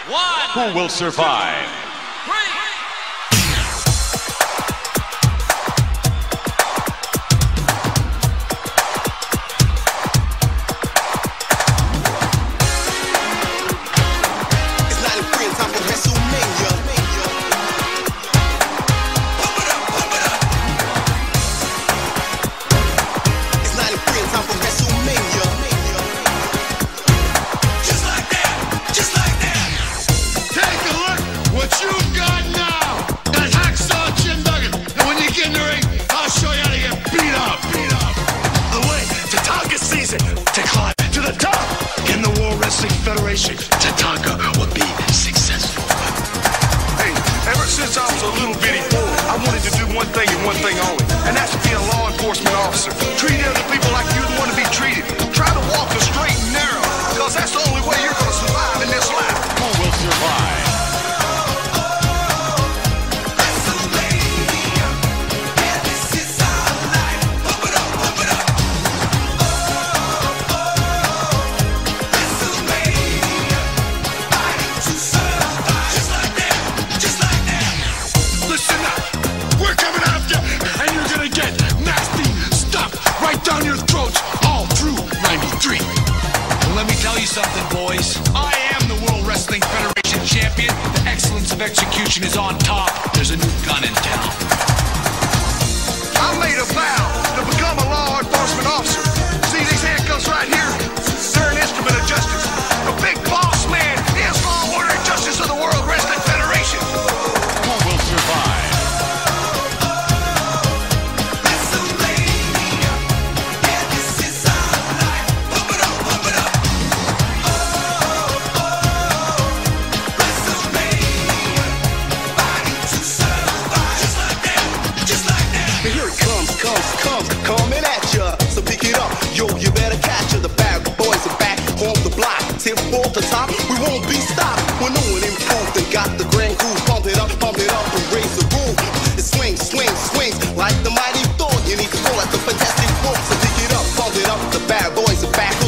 one. Who will survive? To climb to the top in the World Wrestling Federation, Tatanka will be successful. Hey, ever since I was a little bitty boy, I wanted to do one thing and one thing only, and that's to be a law enforcement officer. Treat other people like you'd want to be treated. Try to walk the straight and narrow, because that's the only way you're going to survive in this life. Who will survive? Down your throats all through 93. Well, let me tell you something, boys. I am the World Wrestling Federation champion. The excellence of execution is on top. There's a new gun in town. I made a vow to become a law enforcement officer. See these handcuffs right here? They're an instrument of justice. The big boss man is law, order, and justice of the World Wrestling Federation. Who will survive? Coming at ya, so pick it up, yo, you better catch ya. The bad boys are back on the block. Tip for the top, we won't be stopped. We're new and improved and got the grand crew. Pump it up and raise the roof. It swings, swings, swings like the mighty Thor. You need to call at the fantastic force. So pick it up, the bad boys are back